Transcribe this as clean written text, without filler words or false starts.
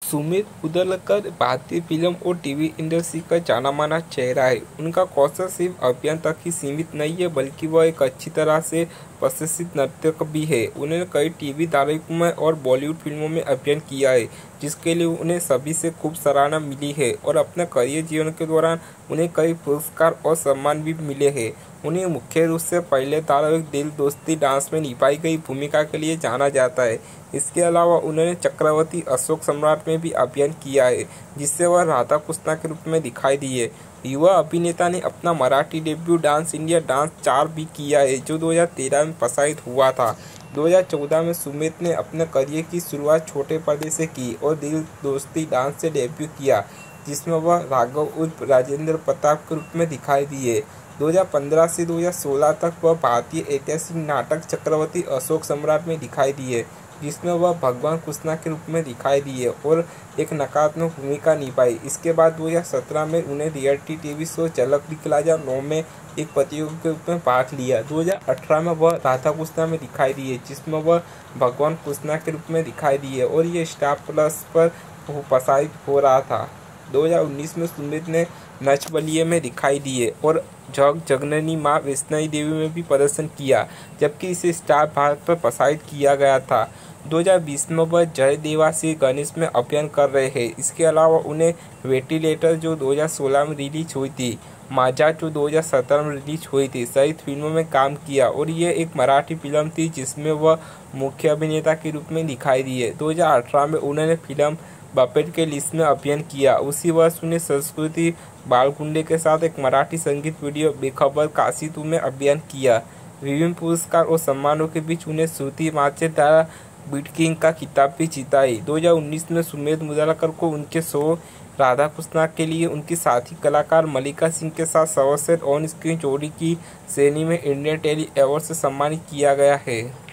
सुमित उदलकर भारतीय फिल्म और TV industry का जाना माना चेहरा है। उनका कौशल सिर्फ अभिनय तक ही सीमित नहीं है, बल्कि वह एक अच्छी तरह से प्रशिक्षित नर्तक भी है। उन्होंने कई टीवी धारावाहिकों में और बॉलीवुड फिल्मों में अभिनय किया है, जिसके लिए उन्हें सभी से खूब सराहना मिली है और अपने करियर जीवन के दौरान उन्हें कई पुरस्कार और सम्मान भी मिले हैं। उन्हें मुख्य रूप से पहले धारावाहिक दिल दोस्ती डांस में निभाई गई भूमिका के लिए जाना जाता है। इसके अलावा उन्होंने चक्रवर्ती अशोक सम्राट में भी अभिनय किया है, जिससे वह राधा कृष्णा के रूप में दिखाई दी है। युवा अभिनेता ने अपना Marathi debut dance India dance 4 भी किया है, जो 2013 में प्रसारित हुआ था। 2014 में सुमित ने अपने करियर की शुरुआत छोटे पर्दे से की और दिल दोस्ती डांस से डेब्यू किया, जिसमें वह राघव उर्फ राजेंद्र प्रताप के रूप में दिखाई दिए। 2015 से 2016 तक वह भारतीय ऐतिहासिक नाटक चक्रवर्ती अशोक सम्राट में दिखाई दिए, जिसमें वह भगवान कृष्णा के रूप में दिखाई दिए और एक नकारात्मक भूमिका निभाई। इसके बाद 2017 में उन्हें रियलिटी टीवी शो झलक दिखला जा 9 में एक प्रतियोगी के रूप में भाग लिया। 2018 में वह राधा कृष्णा में दिखाई दिए, जिसमें वह भगवान कृष्णा के रूप में दिखाई दिए और ये स्टार प्लस पर प्रसारित हो रहा था। 2019 में सुमित ने नच बलिए में दिखाई दिए और जग जगननी माँ वैष्णवी देवी में भी प्रदर्शन किया, जबकि इसे स्टार भारत पर प्रसारित किया गया था। 2020 में वह जय देवासी गणेश में अभिनय कर रहे हैं। इसके अलावा उन्हें वेंटिलेटर जो 2016 में रिलीज हुई थी, माझा जो 2017 में रिलीज हुई थी, सहित फिल्मों में काम किया और ये एक मराठी फिल्म थी जिसमें वह मुख्य अभिनेता के रूप में दिखाई दिए। 2018 में उन्होंने फिल्म बपेट के लिस्ट में अभिनय किया। उसी वर्ष उन्हें संस्कृति बालगुंडे के साथ एक मराठी संगीत वीडियो बेखबर काशी तू में अभिनय किया। विभिन्न पुरस्कार और सम्मानों के बीच उन्हें श्रुति माचे द्वारा बीट किंग का खिताब भी जीता है। 2019 में सुमित मुदलाकर को उनके शो राधा कृष्णा के लिए उनकी साथी कलाकार मल्लिका सिंह के साथ सर्वश्रेष्ठ ऑन स्क्रीन जोड़ी की श्रेणी में इंडियन टेली अवार्ड से सम्मानित किया गया है।